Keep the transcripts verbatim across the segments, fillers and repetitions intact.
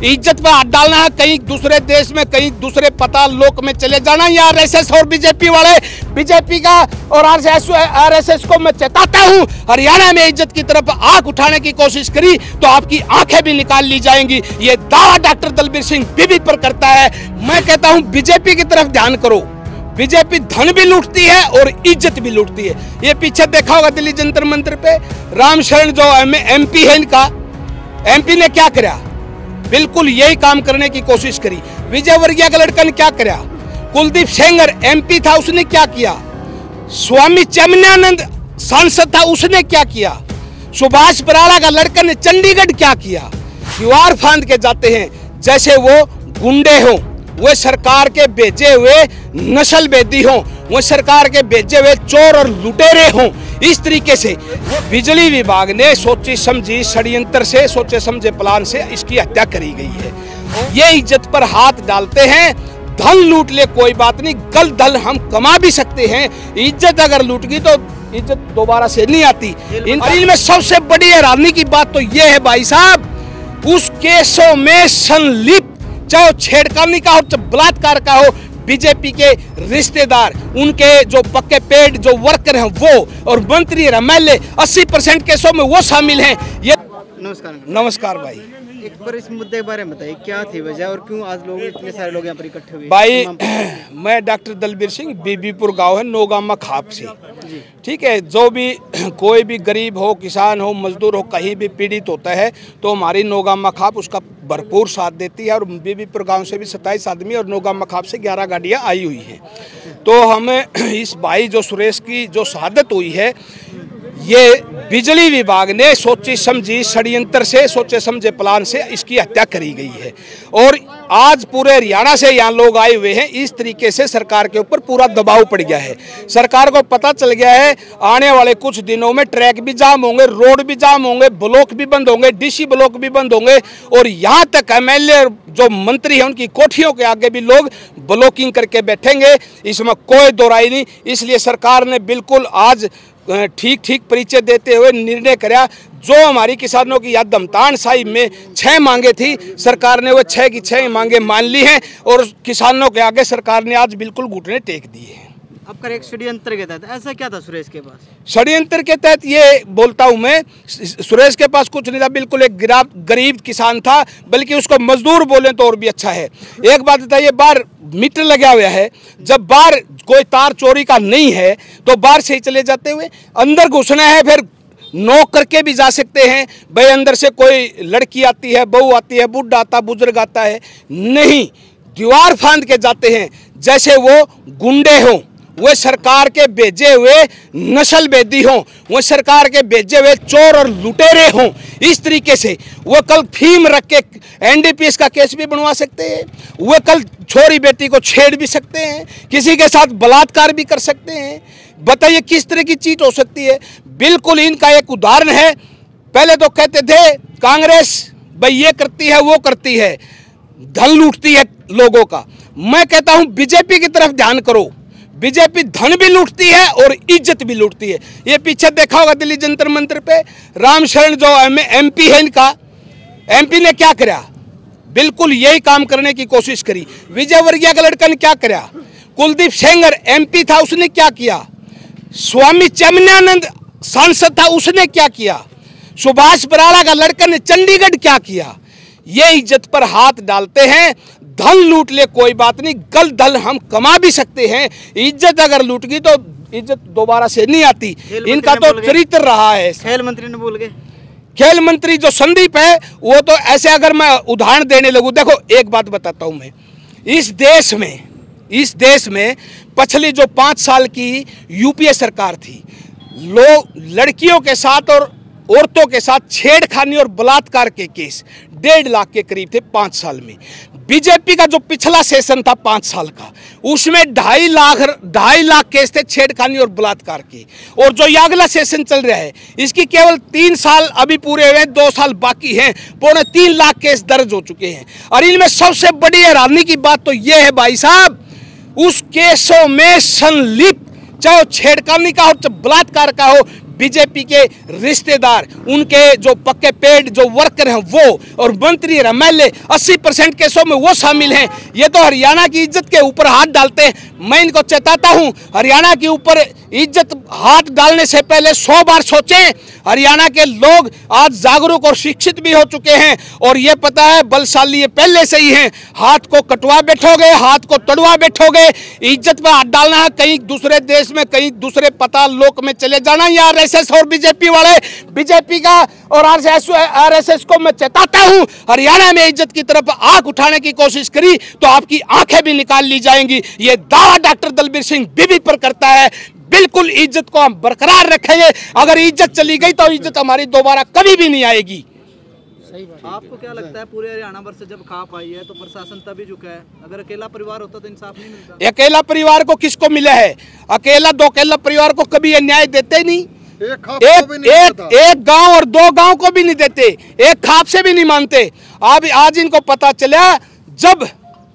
इज्जत पर हाथ डालना है, कहीं दूसरे देश में, कहीं दूसरे पता लोक में चले जाना। ये आरएसएस और बीजेपी वाले, बीजेपी का और आरएसएस को मैं चेताता हूं, हरियाणा में इज्जत की तरफ आंख उठाने की कोशिश करी तो आपकी आंखें भी निकाल ली जाएंगी। ये दावा डॉक्टर दलबीर सिंह बीबी पर करता है। मैं कहता हूं बीजेपी की तरफ ध्यान करो। बीजेपी धन भी लूटती है और इज्जत भी लूटती है। ये पीछे देखा होगा दिल्ली जंतर मंतर पे रामशरण जो एमपी है इनका, एमपी ने क्या करा, बिल्कुल यही काम करने की कोशिश करी। विजय वर्गीय का लड़का ने क्या करा, कुलदीप सेंगर एमपी था उसने क्या किया, स्वामी चमनानंद सांसद था उसने क्या किया, सुभाष बराला का लड़का ने चंडीगढ़ क्या किया। दीवार फांद के जाते हैं जैसे वो गुंडे हों, वो सरकार के भेजे हुए नस्ल बेदी हों, वो सरकार के भेजे हुए चोर और लुटेरे हों। इस तरीके से बिजली विभाग ने सोची समझी षड्यंत्र से, सोचे समझे प्लान से इसकी हत्या करी गई है। ये इज्जत पर हाथ डालते हैं। धन लूट ले कोई बात नहीं, कल धन हम कमा भी सकते हैं, इज्जत अगर लूट गई तो इज्जत दोबारा से नहीं आती। इनमें सबसे बड़ी हैरानी की बात तो ये है भाई साहब, उस केसों में संलिप्त चाहे छेड़खानी का हो चाहे बलात्कार का हो, बीजेपी के रिश्तेदार, उनके जो पक्के पेड़ जो वर्कर हैं वो, और मंत्री और एमएलए अस्सी परसेंट केसों में वो शामिल हैं। ये नमस्कार नमस्कार भाई, एक बार इस मुद्दे के बारे में बताइए, क्या थी वजह और क्यों आज लोग इतने सारे लोग यहाँ पर इकट्ठे हुए? भाई मैं डॉक्टर दलबीर सिंह, बीबीपुर गांव है नौगामा खाप से, ठीक है। जो भी कोई भी गरीब हो, किसान हो, मजदूर हो, कहीं भी पीड़ित होता है तो हमारी नौगामा खाप उसका भरपूर साथ देती है। और बीबीपुर गांव से भी सत्ताईस आदमी और नौगामा खाप से ग्यारह गाड़ियाँ आई हुई हैं। तो हमें इस भाई जो सुरेश की जो शहादत हुई है, ये बिजली विभाग ने सोची समझी षड्यंत्र से, सोचे समझे प्लान से इसकी हत्या करी गई है। और आज पूरे हरियाणा से यहाँ लोग आए हुए हैं। इस तरीके से सरकार के ऊपर पूरा दबाव पड़ गया है। सरकार को पता चल गया है आने वाले कुछ दिनों में ट्रैक भी जाम होंगे, रोड भी जाम होंगे, ब्लॉक भी बंद होंगे, डीसी ब्लॉक भी बंद होंगे, और यहाँ तक एमएलए जो मंत्री हैं उनकी कोठियों के आगे भी लोग ब्लॉकिंग करके बैठेंगे। इसमें कोई दो राय नहीं। इसलिए सरकार ने बिल्कुल आज ठीक ठीक परिचय देते हुए निर्णय कराया। जो हमारी किसानों की याद दमतान साहिब में छह मांगे थी, सरकार ने वो छह की छह मांगे मान ली हैं और किसानों के आगे सरकार ने आज बिल्कुल घुटने टेक दिए हैं। आपका एक षड्यंत्र के तहत ऐसा क्या था सुरेश के पास? षड्यंत्र के तहत ये बोलता हूँ मैं, सुरेश के पास कुछ नहीं था, बिल्कुल एक गरीब किसान था, बल्कि उसको मजदूर बोले तो और भी अच्छा है। एक बात बताइए, बाहर मीटर लगा हुआ है, जब बाहर कोई तार चोरी का नहीं है तो बाहर से ही चले जाते हुए, अंदर घुसना है फिर नॉक करके भी जा सकते हैं। भाई अंदर से कोई लड़की आती है, बहू आती है, बुढ़ा आता, बुजुर्ग आता है, नहीं, दीवार फांद के जाते हैं जैसे वो गुंडे हों, वो सरकार के भेजे हुए नस्ल बेदी हों, वो सरकार के भेजे हुए चोर और लुटेरे हों। इस तरीके से वो कल फीम रख के एनडीपीएस का केस भी बनवा सकते हैं, वो कल छोरी बेटी को छेड़ भी सकते हैं, किसी के साथ बलात्कार भी कर सकते हैं। बताइए किस तरह की चीज हो सकती है। बिल्कुल इनका एक उदाहरण है। पहले तो कहते थे कांग्रेस भाई ये करती है वो करती है, धन लूटती है लोगों का। मैं कहता हूं बीजेपी की तरफ ध्यान करो। बीजेपी धन भी लूटती है और इज्जत भी लूटती है। ये पीछे देखा होगा दिल्ली जंतर मंतर पे रामशरण जो एमपी है इनका, एमपी ने क्या करा, बिल्कुल यही काम करने की कोशिश करी। विजय वर्गीय का लड़का ने क्या करा, कुलदीप सेंगर एमपी था उसने क्या किया, स्वामी चमनानंद सांसद था उसने क्या किया, सुभाष बराला का लड़का ने चंडीगढ़ क्या किया। ये इज्जत पर हाथ डालते हैं। धन लूट ले कोई बात नहीं, कल धन हम कमा भी सकते हैं, इज्जत अगर लूट गई तो इज्जत दोबारा से नहीं आती। इनका तो चरित्र रहा है। खेल मंत्री ने बोल गए, खेल मंत्री जो संदीप है वो तो ऐसे, अगर मैं उदाहरण देने लगूं, देखो एक बात बताता हूं मैं, इस देश में इस देश में पिछली जो पाँच साल की यूपीए सरकार थी, लोग लड़कियों के साथ और औरतों के साथ छेड़खानी और बलात्कार के केस डेढ़ लाख के करीब थे पाँच साल में। बीजेपी का जो पिछला सेशन था पाँच साल का, उसमें ढाई लाख ढाई लाख केस थे छेड़खानी और बलात्कार के। और जो ये अगला सेशन चल रहा है, इसकी केवल तीन साल अभी पूरे हुए, दो साल बाकी हैं, पौने तीन लाख केस दर्ज हो चुके हैं। और इनमें सबसे बड़ी हैरानी की बात तो ये है भाई साहब, उस केसों में संलिप्त चाहे छेड़खानी का हो चाहे बलात्कार का हो, बीजेपी के रिश्तेदार, उनके जो पक्के पेड जो वर्कर हैं वो, और मंत्री और एमएलए अस्सी परसेंट केसों में वो शामिल हैं। ये तो हरियाणा की इज्जत के ऊपर हाथ डालते हैं। मैं इनको चेताता हूं, हरियाणा के ऊपर इज्जत हाथ डालने से पहले सौ बार सोचें। हरियाणा के लोग आज जागरूक और शिक्षित भी हो चुके हैं और ये पता है बलशाली ये पहले से ही हैं। हाथ को कटवा बैठोगे, हाथ को तड़वा बैठोगे, इज्जत पर हाथ डालना है, कहीं दूसरे देश में, कहीं दूसरे पता लोक में चले जाना। या आरएसएस और बीजेपी वाले, बीजेपी का और आरएसएस को मैं चेताता हूं, हरियाणा में इज्जत की तरफ आंख उठाने की कोशिश करी तो आपकी आंखें भी निकाल ली जाएंगी। ये दावा डॉक्टर दलबीर सिंह बीबी पर करता है। बिल्कुल इज्जत को हम बरकरार रखेंगे। अगर इज्जत चली गई तो इज्जत हमारी दोबारा कभी भी नहीं आएगी। सही बात। आपको क्या लगता है पूरे हरियाणा भर से जब खाप आई है तो प्रशासन तभी झुका है? अगर अकेला परिवार होता तो इंसाफ नहीं मिलता। अकेला परिवार को किसको मिला है? अकेला दो अकेला परिवार को कभी ये न्याय देते ही नहीं। एक एक, एक, एक गांव और दो गांव को भी नहीं देते, एक खाप से भी नहीं मानते। अब आज इनको पता चला जब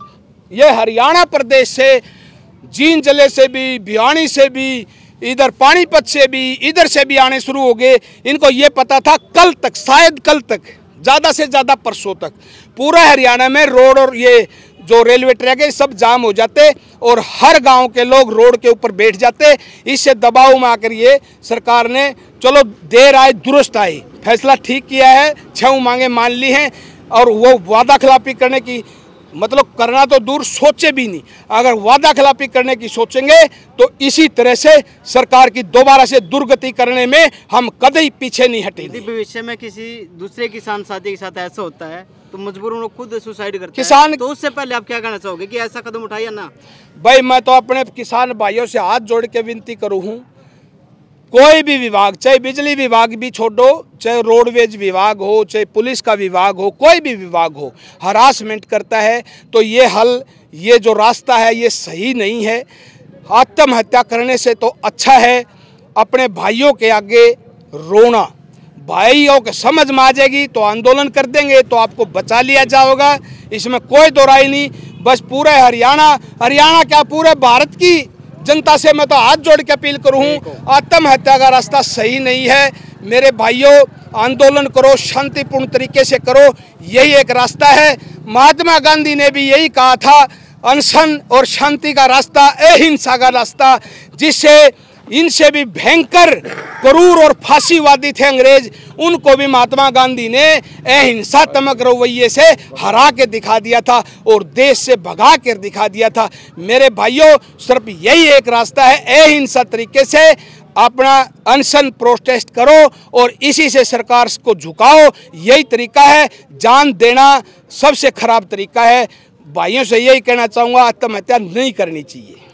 ये हरियाणा प्रदेश से, जींद जिले से भी, भिवानी से भी, इधर पानीपत से भी, इधर से भी आने शुरू हो गए। इनको ये पता था कल तक, शायद कल तक, ज़्यादा से ज़्यादा परसों तक पूरा हरियाणा में रोड और ये जो रेलवे ट्रैक है सब जाम हो जाते और हर गांव के लोग रोड के ऊपर बैठ जाते। इससे दबाव में आकर ये सरकार ने, चलो देर आए दुरुस्त आए, फैसला ठीक किया है, छह मांगे मान ली हैं और वो वादा खिलाफी करने की मतलब करना तो दूर, सोचे भी नहीं। अगर वादा खिलाफी करने की सोचेंगे तो इसी तरह से सरकार की दोबारा से दुर्गति करने में हम कभी पीछे नहीं हटेंगे। यदि भविष्य में किसी दूसरे किसान साथी के साथ ऐसा होता है तो मजबूरन वो खुद सुसाइड करते किसान हैं, तो उससे पहले आप क्या कहना चाहोगे कि ऐसा कदम उठाए या ना? भाई मैं तो अपने किसान भाइयों से हाथ जोड़ के विनती करूँ हूँ, कोई भी विभाग, चाहे बिजली विभाग भी छोड़ो, चाहे रोडवेज विभाग हो, चाहे पुलिस का विभाग हो, कोई भी विभाग हो, हरासमेंट करता है तो ये हल, ये जो रास्ता है ये सही नहीं है। आत्महत्या करने से तो अच्छा है अपने भाइयों के आगे रोना। भाइयों के समझ में आ जाएगी तो आंदोलन कर देंगे तो आपको बचा लिया जाएगा, इसमें कोई दो राय नहीं। बस पूरे हरियाणा, हरियाणा क्या पूरे भारत की जनता से मैं तो हाथ जोड़ के अपील करूँ, आत्महत्या का रास्ता सही नहीं है। मेरे भाइयों, आंदोलन करो, शांतिपूर्ण तरीके से करो, यही एक रास्ता है। महात्मा गांधी ने भी यही कहा था, अनशन और शांति का रास्ता, अहिंसा का रास्ता, जिससे इनसे भी भयंकर क्रूर और फांसीवादी थे अंग्रेज, उनको भी महात्मा गांधी ने अहिंसात्मक रवैये से हरा के दिखा दिया था और देश से भगा कर दिखा दिया था। मेरे भाइयों, सिर्फ यही एक रास्ता है, अहिंसा तरीके से अपना अनशन प्रोटेस्ट करो और इसी से सरकार को झुकाओ, यही तरीका है। जान देना सबसे खराब तरीका है। भाइयों से यही कहना चाहूँगा, आत्महत्या नहीं करनी चाहिए।